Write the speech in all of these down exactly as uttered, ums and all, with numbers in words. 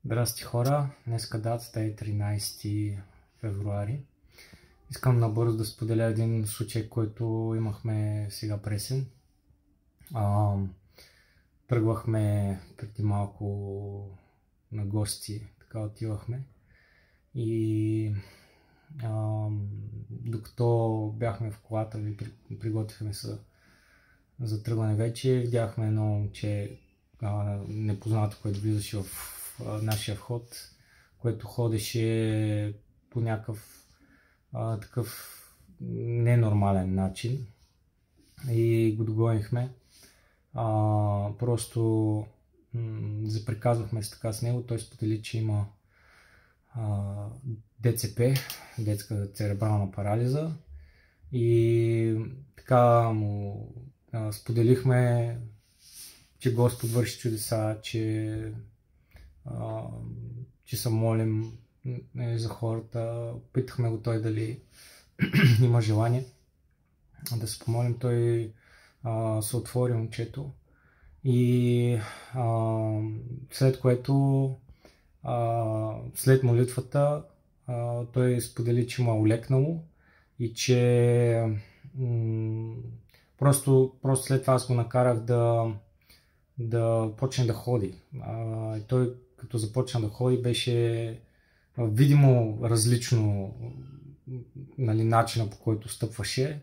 Здрасти хора, днеска датата е тринайсети февруари. Искам набързо да споделя един случай, който имахме сега пресен. А, тръгвахме преди малко на гости, така отивахме. И а, докато бяхме в колата и приготвихме се за тръгване вече, видяхме едно момче а, непознато, което влизаше в нашия вход, което ходеше по някакъв а, такъв ненормален начин и го догонихме. А, просто м- заприказвахме се така с него. Той сподели, че има а, ДЦП, детска церебрална парализа, и така му а, споделихме, че Господ върши чудеса, че Uh, че се молим е, за хората. Питахме го той дали има желание да се помолим. Той uh, се отвори момчето и uh, след което uh, след молитвата uh, той сподели, че му е олекнало и че um, просто, просто след това аз го накарах да да почне да ходи. Uh, той като започна да ходи, беше видимо различно, нали, начина, по който стъпваше.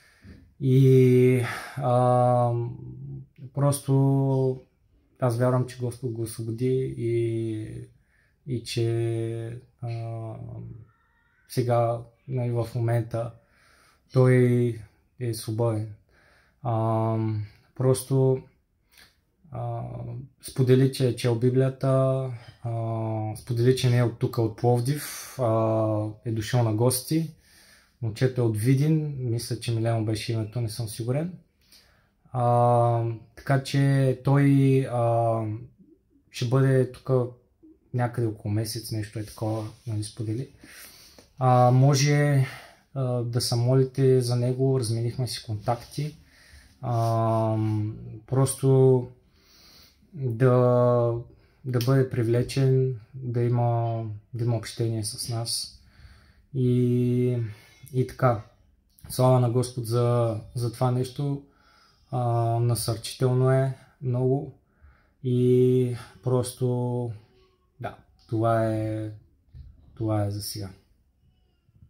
И а, просто аз вярвам, че Господ го освободи и, и че а, сега, нали, в момента той е свободен. А, просто Uh, сподели, че е чел Библията, uh, сподели, че не е от тук, от Пловдив, uh, е дошъл на гости. Момчето е от Видин, мисля, че Милено беше името, не съм сигурен. Uh, така че той uh, ще бъде тук някъде около месец, нещо е такова, нали, сподели. Uh, може uh, да се молите за него, разменихме си контакти. Uh, просто да, да бъде привлечен, да има, да има общение с нас. И, и така, слава на Господ за, за това нещо. А, насърчително е много и просто да, това е, това е за сега.